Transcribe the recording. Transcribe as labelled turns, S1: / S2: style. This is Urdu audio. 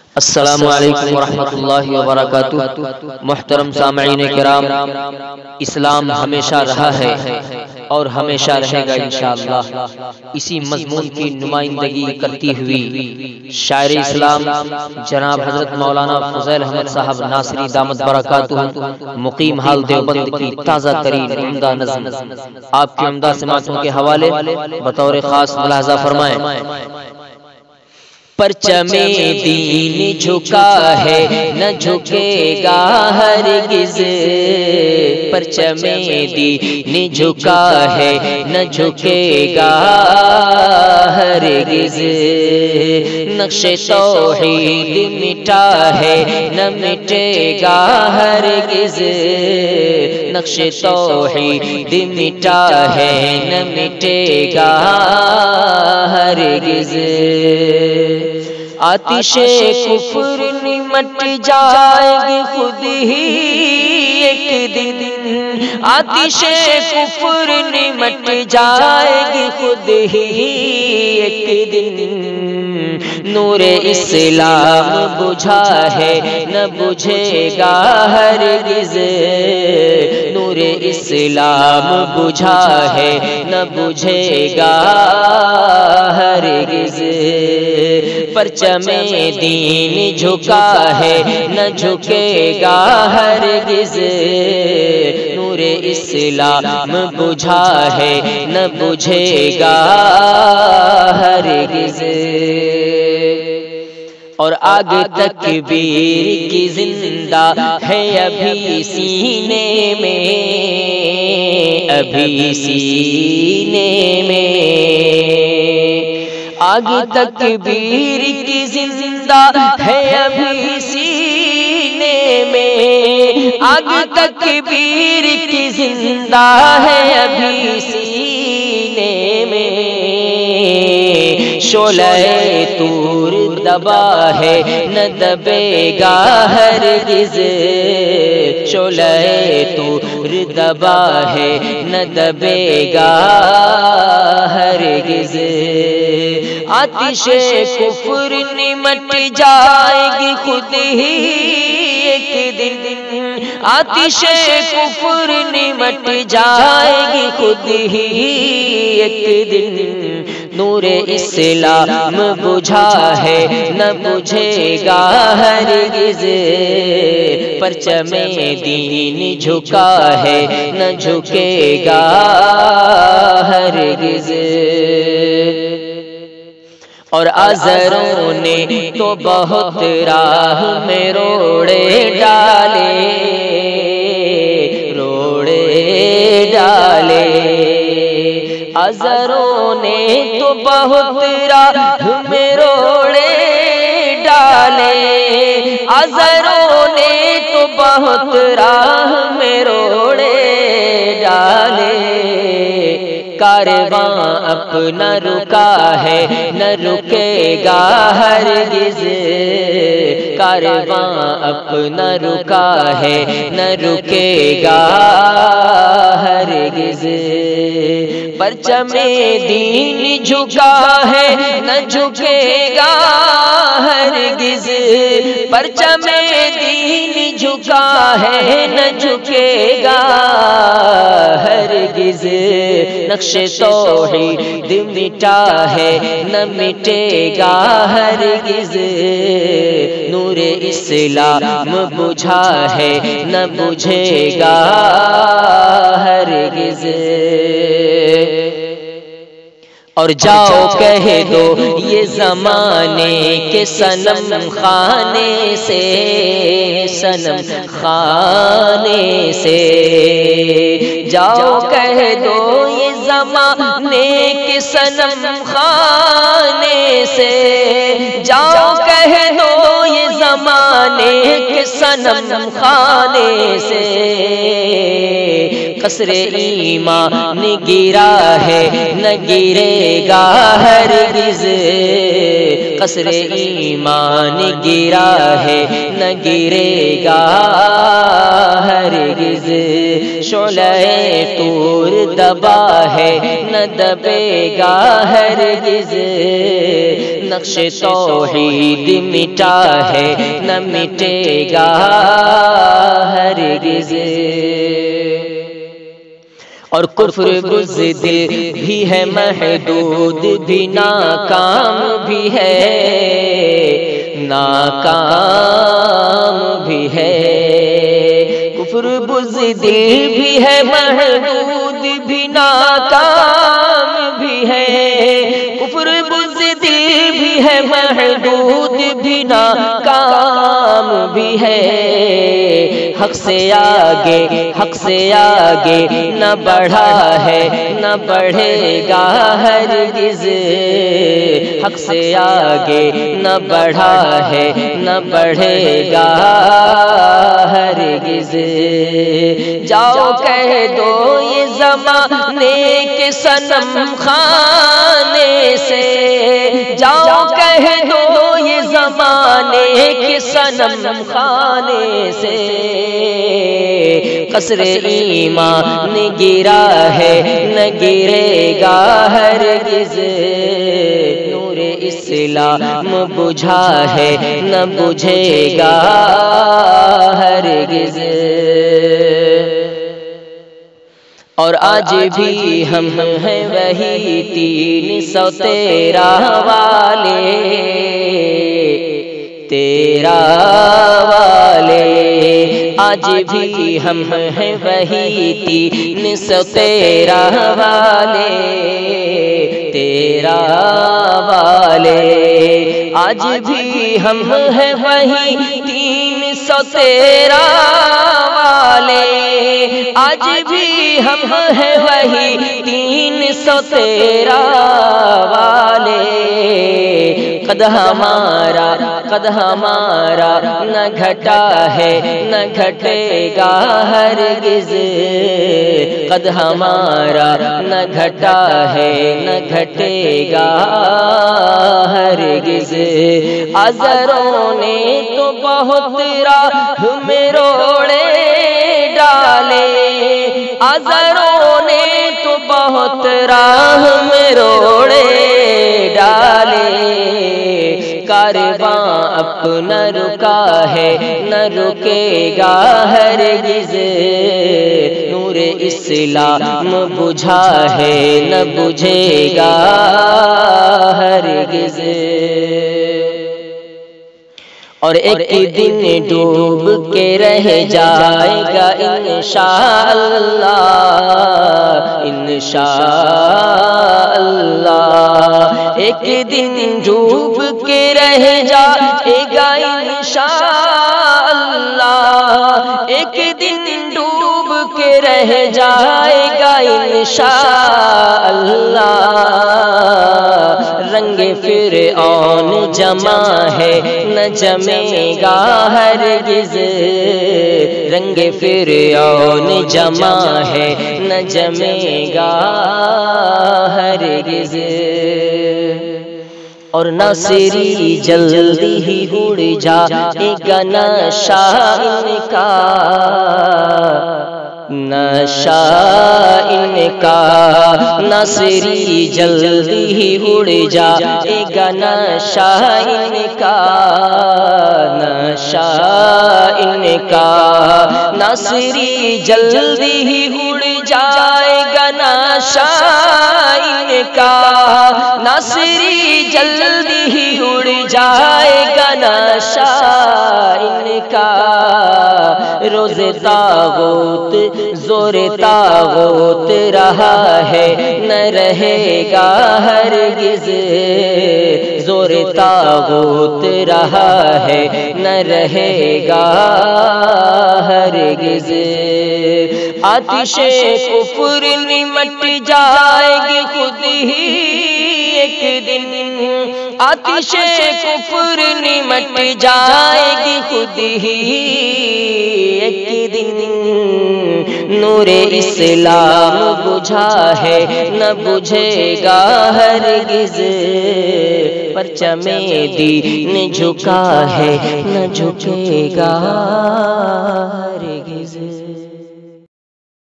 S1: السلام علیکم ورحمۃ اللہ وبرکاتہ۔ محترم سامعین کرام، اسلام ہمیشہ رہا ہے اور ہمیشہ رہے گا انشاءاللہ۔ اسی مضمون کی نمائندگی کرتی ہوئی شاعر اسلام جناب حضرت مولانا فضیل احمد صاحب ناصری دامت برکاتہ مقیم حال دیوبند کی تازہ ترین عمدہ نظم آپ کی عمدہ سماعتوں کے حوالے بطور خاص ملاحظہ فرمائیں۔ پرچم دین جھکا ہے نہ جھکے گا ہرگز، پرچم دین جھکا ہے نہ جھکے گا ہرگز، نقش توحید مٹا ہے نہ مٹے گا ہرگز، نقش توحید مٹا ہے نہ مٹے گا ہرگز، آتش کفر نمٹ جائے گی خود ہی ایک دن، آتش کفر نمٹ جائے گی خود ہی ایک دن، نور اسلام بجھا ہے نہ بجھے گا ہرگز، نور اسلام بجھا ہے نہ بجھے گا ہرگز، پرچم دین جھکا ہے نہ جھکے گا ہرگز، نور اسلام بجھا ہے نہ بجھے گا ہرگز، اور آگ تکبیر کی زندہ ہے ابھی سینے میں، ابھی سینے میں، آگ تکبیر کی زندہ ہے ابھی سینے میں، آگ تکبیر کی زندہ ہے ابھی سینے میں، شعلہ طور دبا ہے نہ دبے گا ہرگز، شعلہ طور دبا ہے نہ دبے گا ہرگز، آتش کفر نمٹ جائے گی خود ہی ایک دن، آتش کفر نمٹ جائے گی خود ہی ایک دن، نور اسلام بجھا ہے نہ بجھے گا ہرگز، پرچم دین جھکا ہے نہ جھکے گا ہرگز، اور آزروں نے تو بہت راہ میں روڑے ڈالے، روڑے ڈالے، آزروں نے تو بہت راہ میں روڑے ڈالے، آزروں نے تو بہت راہ میں روڑے ڈالے، کارواں اپنا رکا ہے نہ رکے گا ہرگز، کارواں اپنا رکا ہے نہ رکے گا ہرگز، پرچم دین جھکا ہے نہ جھکے گا ہرگز، پرچم دین جھکا ہے نہ جھکے گا ہرگز، نقش توحید مٹا ہے نہ مٹے گا ہرگز، نور اسلام بجھا ہے نہ بجھے گا ہرگز، اور جاؤ کہہ دو یہ زمانے کے صنم خانے سے، صنم خانے سے، جاؤ کہہ دو یہ زمانے کے صنم خانے سے، جاؤ کہہ دو یہ زمانے کے صنم خانے سے، قصر ایمان گرا ہے نہ گرے گا ہرگز، قصر ایمان گرا ہے نہ گرے گا ہرگز، شعلہ طور دبا ہے نہ دبے گا ہرگز، نقش توحید مٹا ہے نہ مٹے گا ہرگز، اور کفر بزدل بھی ہے محدود بھی ناکام بھی ہے، ناکام بھی ہے، کفر بزدل بھی ہے محدود بھی ناکام بھی ہے، کفر بزدل بھی ہے محدود بھی ناکام بھی ہے، حق سے آگے حق سے آگے نہ بڑھا ہے نہ بڑھے گا ہرگز، حق سے آگے نہ بڑھا ہے نہ بڑھے گا ہرگز، جاؤ کہہ دو یہ زمانے کے صنم خانے سے، جاؤ کہہ دو یہ زمانے کے صنم خانے سے، قصر ایمان گرا ہے نہ گرے گا ہرگز، نور اسلام بجھا ہے نہ بجھے گا ہرگز، اور آج بھی ہم ہیں وہی 313 والے، تیرا والے، آج بھی ہم ہیں وہی 313 والے، تیرا والے، آج بھی ہم ہیں وہی 313 والے، آج بھی ہم ہیں وہی 313 والے، قد ہمارا نہ گھٹا ہے نہ گھٹے گا ہرگز، قد ہمارا نہ گھٹا ہے نہ گھٹے گا ہرگز، عذروں نے تو بہت راہ میں روڑے ڈالے، عذروں نے تو بہت راہ میں روڑے ڈالے، کارواں اپنا رکا ہے نہ رکے گا ہرگز، نور اسلام بجھا ہے نہ بجھے گا ہرگز، اور ایک دن ڈوب کے رہ جائے گا انشاءاللہ، انشاءاللہ، ایک دن ڈوب کے رہ جائے گا انشاءاللہ، ایک دن ڈوب کے رہ جائے گا انشاءاللہ، رنگ فرعون جمع ہے نہ جمے گا ہرگز، رنگ فرعون جمع ہے نہ جمے گا ہرگز، اور ناصری جلدی ہی اڑ جائے گا نشہ ان کا، نشہ ان کا، ناصری جلدی ہی اڑ جائے گا نشہ ان کا، نشہ ان کا، ناصری جلدی ہی اڑ جائے گا نشہ ان کا، ناصری جلدی ہی اڑ جائے گا نشہ ان کا، روز طاغوت زور طاغوت رہا ہے نہ رہے گا ہرگز، زور طاغوت رہا ہے نہ رہے گا ہرگز، آتش کفر نمٹ جائے گی خود ہی ایک دن، آتش کفر نمٹ جائے گی خود ہی ایک دن، نور اسلام بجھا ہے نہ بجھے گا ہرگز، پرچم دین جھکا ہے نہ جھکے گا۔